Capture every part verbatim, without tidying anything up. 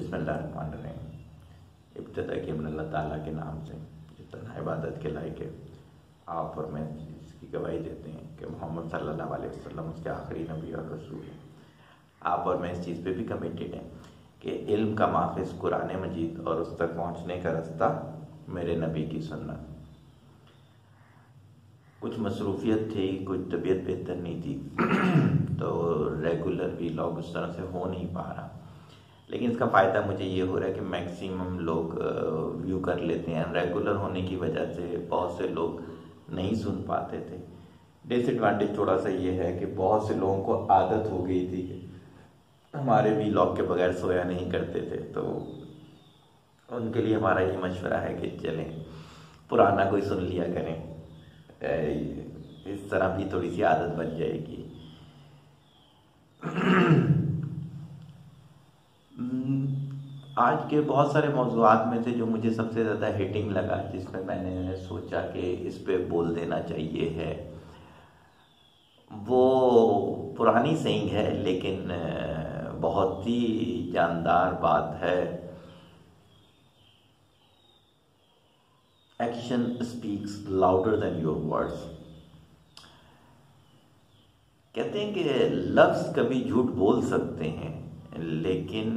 बिस्मिल्लाहिर्रहमानिर्रहीम। इब्तिदा की अपने अल्लाह ताला के नाम से जितना इबादत के लायक है, आप और मैं इसकी गवाही देते हैं कि मोहम्मद सल्लल्लाहु अलैहि वसल्लम उसके आखिरी नबी और रसूल हैं। आप और मैं इस चीज़ पे भी कमिटेड हैं कि इल्म का माखिज कुरान मजीद और उस तक पहुँचने का रास्ता मेरे नबी की सुन्नत। कुछ मसरूफियत थी, कुछ तबीयत बेहतर नहीं थी तो रेगुलर भी लॉग उस तरह से हो नहीं पा रहा, लेकिन इसका फ़ायदा मुझे ये हो रहा है कि मैक्सिमम लोग व्यू कर लेते हैं। रेगुलर होने की वजह से बहुत से लोग नहीं सुन पाते थे। डिसएडवांटेज थोड़ा सा ये है कि बहुत से लोगों को आदत हो गई थी कि हमारे भी लॉग के बगैर सोया नहीं करते थे, तो उनके लिए हमारा ये मशवरा है कि चलें पुराना कोई सुन लिया करें, इस तरह भी थोड़ी सी आदत बन जाएगी। आज के बहुत सारे मौज़ूआत में से जो मुझे सबसे ज़्यादा हिटिंग लगा, जिसमें मैंने सोचा कि इस पे बोल देना चाहिए है, वो पुरानी सेइंग है लेकिन बहुत ही जानदार बात है। Action speaks louder than your words. कहते हैं कि लफ्ज़ कभी झूठ बोल सकते हैं लेकिन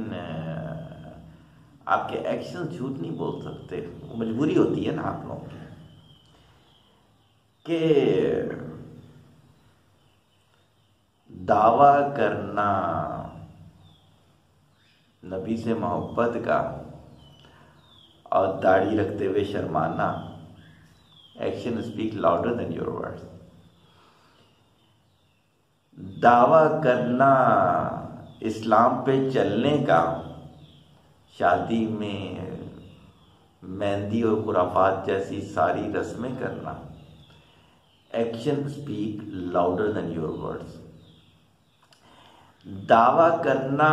आपके एक्शन झूठ नहीं बोल सकते। वो मजबूरी होती है ना आप लोगों की कि दावा करना नबी से मोहब्बत का और दाढ़ी रखते हुए शर्माना। Action speak louder than your words. दावा करना इस्लाम पे चलने का, शादी में मेहंदी और खुराफात जैसी सारी रस्में करना। Action speak louder than your words. दावा करना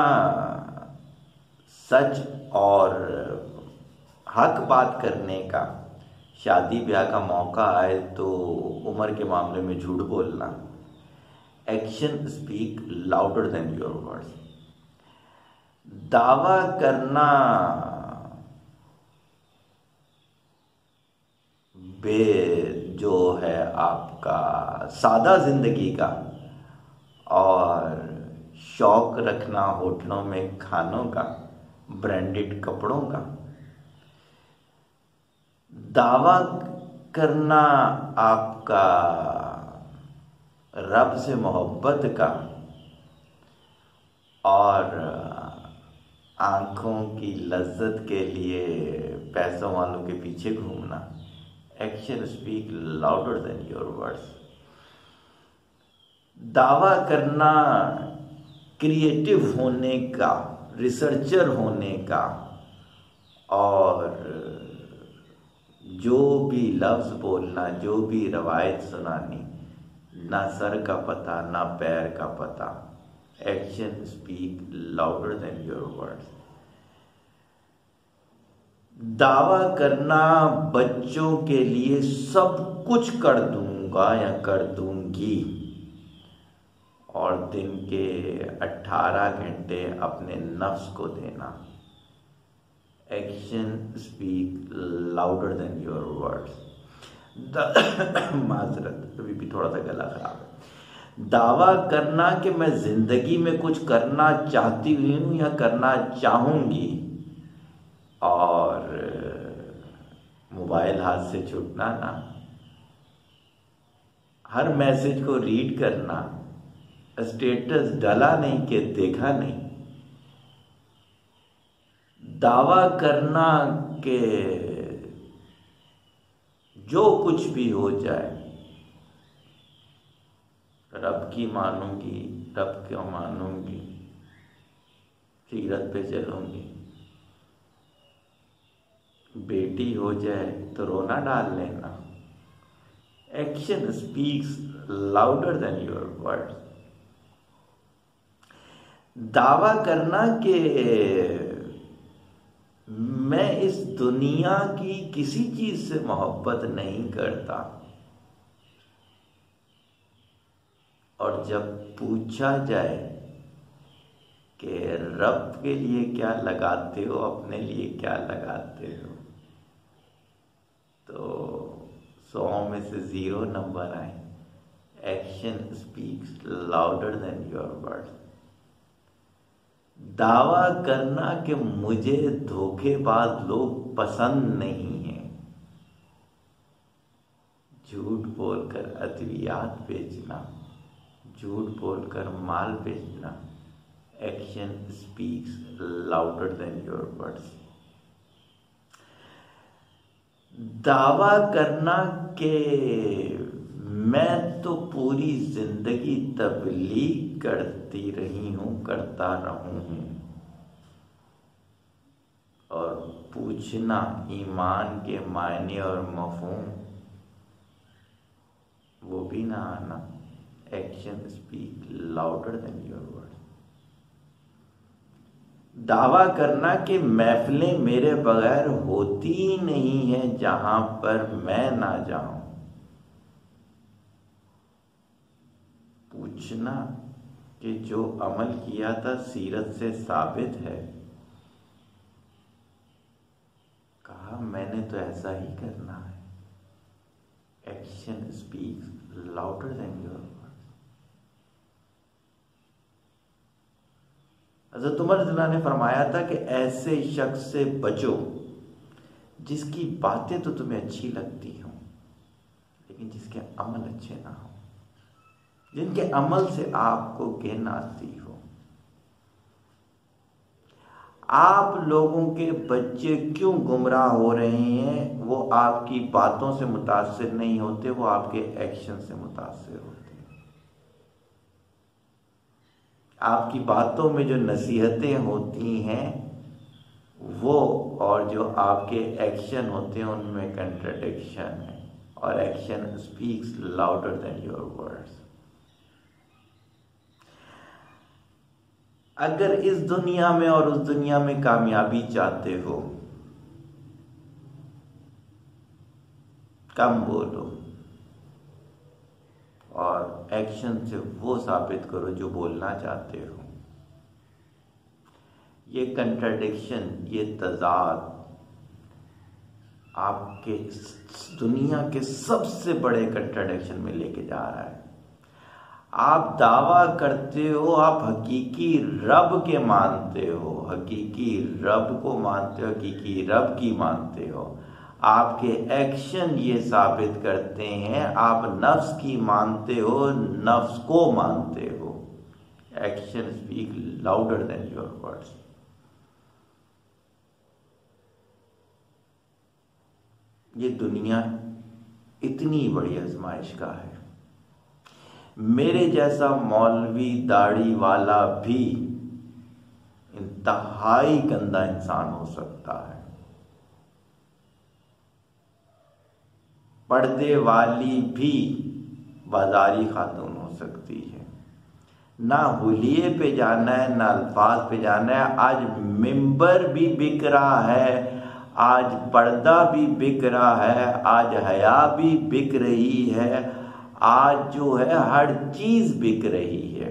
सच और हक बात करने का, शादी ब्याह का मौका आए तो उम्र के मामले में झूठ बोलना। Action speak louder than your words. दावा करना बे जो है आपका सादा जिंदगी का और शौक रखना होटलों में खानों का, ब्रांडेड कपड़ों का। दावा करना आपका रब से मोहब्बत का और आंखों की लज्जत के लिए पैसों वालों के पीछे घूमना। Action speak louder than your words. दावा करना क्रिएटिव होने का, रिसर्चर होने का और जो भी लफ्ज़ बोलना, जो भी रवायत सुनानी, ना सर का पता ना पैर का पता। Action speak louder than your words. दावा करना बच्चों के लिए सब कुछ कर दूंगा या कर दूंगी और दिन के अठारह घंटे अपने नफ्स को देना। Action speak louder than your words. माजरत, अभी भी थोड़ा सा गला खराब है। दावा करना कि मैं जिंदगी में कुछ करना चाहती हूँ या करना चाहूंगी और मोबाइल हाथ से छूटना ना, हर मैसेज को रीड करना, स्टेटस डाला नहीं कि देखा नहीं। दावा करना कि जो कुछ भी हो जाए रब की मानूंगी, रब क्यों मानूंगी, सीरत पे चलूंगी। बेटी हो जाए तो रोना डाल लेना। Action speaks louder than your words. दावा करना कि मैं इस दुनिया की किसी चीज से मोहब्बत नहीं करता और जब पूछा जाए कि रब के लिए क्या लगाते हो, अपने लिए क्या लगाते हो। तो सौ में से जीरो नंबर आए। Action speaks louder than your words. दावा करना कि मुझे धोखेबाज लोग पसंद नहीं है, झूठ बोलकर अद्वियात बेचना, झूठ बोलकर माल बेचना। Action speaks louder than your words. दावा करना कि मैं तो पूरी जिंदगी तबलीग करती रही हूं, करता रहूं हूं, और पूछना ईमान के मायने और मफहूम, वो भी ना आना। Action speak louder than your word. दावा करना कि महफिलें मेरे बगैर होती ही नहीं है जहां पर मैं ना जाऊं। पूछना कि जो अमल किया था सीरत से साबित है। कहा मैंने तो ऐसा ही करना है। Action speaks louder than your words. हज़रत उमर रज़ियल्लाहु ने फरमाया था कि ऐसे शख्स से बचो जिसकी बातें तो तुम्हें अच्छी लगती हों लेकिन जिसके अमल अच्छे ना हो, जिनके अमल से आपको घिन आती हो। आप लोगों के बच्चे क्यों गुमराह हो रहे हैं, वो आपकी बातों से मुतासिर नहीं होते, वो आपके एक्शन से मुतासिर होते हैं। आपकी बातों में जो नसीहतें होती हैं वो और जो आपके एक्शन होते हैं उनमें कंट्राडिक्शन है। और action speaks louder than your words. अगर इस दुनिया में और उस दुनिया में कामयाबी चाहते हो, कम बोलो और एक्शन से वो साबित करो जो बोलना चाहते हो। ये कंट्राडिक्शन, ये तजाद आपके दुनिया के सबसे बड़े कंट्राडिक्शन में लेके जा रहा है। आप दावा करते हो आप हकीकी रब के मानते हो, हकीकी रब को मानते हो, हकीकी रब की मानते हो। आपके एक्शन ये साबित करते हैं आप नफ्स की मानते हो, नफ्स को मानते हो। Action speak louder than your words. ये दुनिया इतनी बड़ी आजमाइश का है। मेरे जैसा मौलवी दाढ़ी वाला भी इंतहाई गंदा इंसान हो सकता है। पर्दे वाली भी बाजारी खातून हो सकती है। ना हुलिये पे जाना है ना अल्फाज पे जाना है। आज मिंबर भी बिक रहा है, आज पर्दा भी बिक रहा है, आज हया भी बिक रही है, आज जो है हर चीज बिक रही है।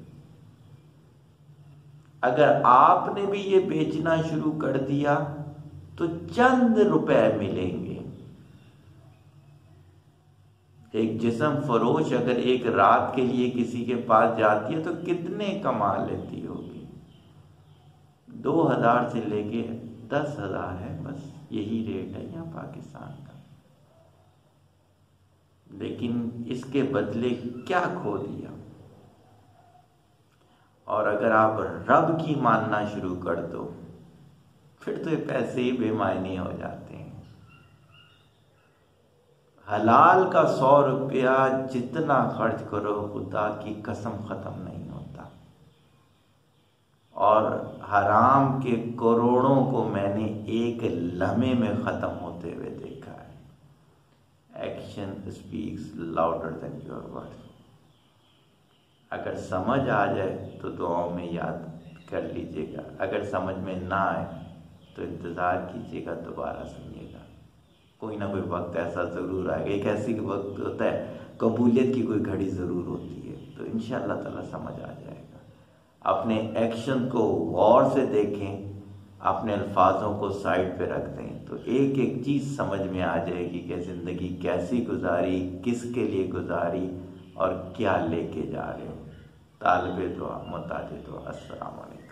अगर आपने भी ये बेचना शुरू कर दिया तो चंद रुपए मिलेंगे। एक जिस्म फरोश अगर एक रात के लिए किसी के पास जाती है तो कितने कमा लेती होगी? दो हजार से लेके दस हजार है, बस यही रेट है यहाँ पाकिस्तान का। लेकिन इसके बदले क्या खो दिया? और अगर आप रब की मानना शुरू कर दो फिर तो ये पैसे ही बेमायने हो जाते हैं। हलाल का सौ रुपया जितना खर्च करो खुदा की कसम खत्म नहीं होता। और हराम के करोड़ों को मैंने एक लम्हे में खत्म होते हुए देखा है। Action speaks louder than your words. अगर समझ आ जाए तो दुआओं में याद कर लीजिएगा, अगर समझ में ना आए तो इंतज़ार कीजिएगा, दोबारा सुनिएगा। कोई ना कोई वक्त ऐसा ज़रूर आएगा। एक ऐसी वक्त होता है कबूलियत की कोई घड़ी ज़रूर होती है, तो इंशाअल्लाह ताला समझ आ जाएगा। अपने एक्शन को गौर से देखें, अपने अल्फाजों को साइड पे रख दें, तो एक एक चीज़ समझ में आ जाएगी कि ज़िंदगी कैसी गुजारी, किसके लिए गुजारी और क्या लेके जा रहे हो। तालिबे दुआ, मुताजे दुआ। अस्सलाम वालेकुम।